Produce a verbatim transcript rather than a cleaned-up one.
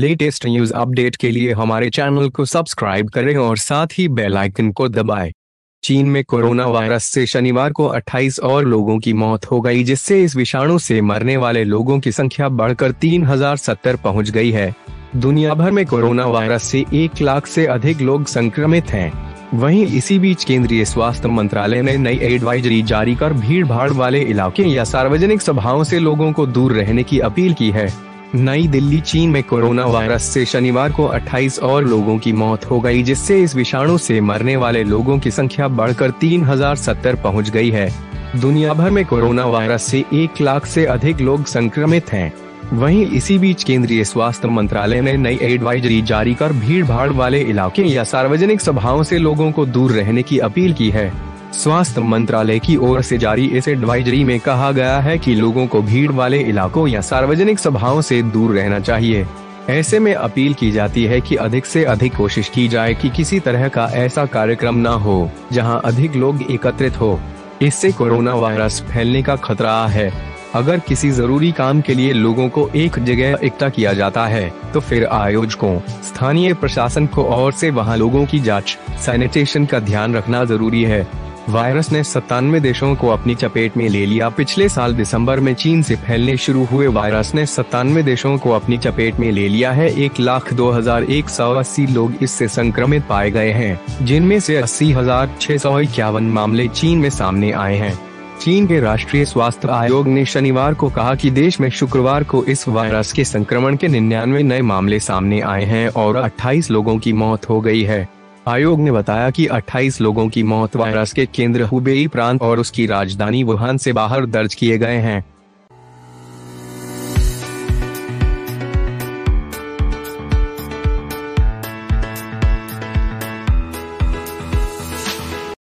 Latest news update के लिए हमारे चैनल को सब्सक्राइब करें और साथ ही बेल आइकन को दबाएं। चीन में कोरोना वायरस से शनिवार को अट्ठाईस और लोगों की मौत हो गई, जिससे इस विषाणु से मरने वाले लोगों की संख्या बढ़कर तीन हजार सत्तर पहुंच गई है। दुनिया भर में कोरोना वायरस से एक लाख से अधिक लोग संक्रमित हैं। वहीं इसी बीच केंद्रीय स्वास्थ्य मंत्रालय ने नई एडवाइजरी जारी कर भीड़ भाड़ वाले इलाके या सार्वजनिक सभाओं से लोगों को दूर रहने की अपील की है। नई दिल्ली, चीन में कोरोना वायरस से शनिवार को अट्ठाईस और लोगों की मौत हो गई, जिससे इस विषाणु से मरने वाले लोगों की संख्या बढ़कर तीन हजार सत्तर पहुँच गई है। दुनिया भर में कोरोना वायरस से एक लाख से अधिक लोग संक्रमित हैं। वहीं इसी बीच केंद्रीय स्वास्थ्य मंत्रालय ने नई एडवाइजरी जारी कर भीड़ भाड़ वाले इलाके या सार्वजनिक सभाओं से लोगों को दूर रहने की अपील की है। स्वास्थ्य मंत्रालय की ओर से जारी इस एडवाइजरी में कहा गया है कि लोगों को भीड़ वाले इलाकों या सार्वजनिक सभाओं से दूर रहना चाहिए। ऐसे में अपील की जाती है कि अधिक से अधिक कोशिश की जाए कि किसी तरह का ऐसा कार्यक्रम न हो जहां अधिक लोग एकत्रित हो। इससे कोरोना वायरस फैलने का खतरा है। अगर किसी जरूरी काम के लिए लोगों को एक जगह इकट्ठा किया जाता है तो फिर आयोजकों, स्थानीय प्रशासन को और से वहां लोगों की जांच, सैनिटेशन का ध्यान रखना जरूरी है। वायरस ने सत्तानवे देशों को अपनी चपेट में ले लिया। पिछले साल दिसंबर में चीन से फैलने शुरू हुए वायरस ने सत्तानवे देशों को अपनी चपेट में ले लिया है। एक लाख दो हजार एक सौ अस्सी लोग इससे संक्रमित पाए गए हैं, जिनमें से अस्सी हजार छह सौ इक्यावन मामले चीन में सामने आए हैं। चीन के राष्ट्रीय स्वास्थ्य आयोग ने शनिवार को कहा कि देश में शुक्रवार को इस वायरस के संक्रमण के निन्यानवे नए मामले सामने आए हैं और अट्ठाईस लोगों की मौत हो गई है। आयोग ने बताया कि अट्ठाईस लोगों की मौत वायरस के केंद्र हुबेई प्रांत और उसकी राजधानी वुहान से बाहर दर्ज किए गए हैं।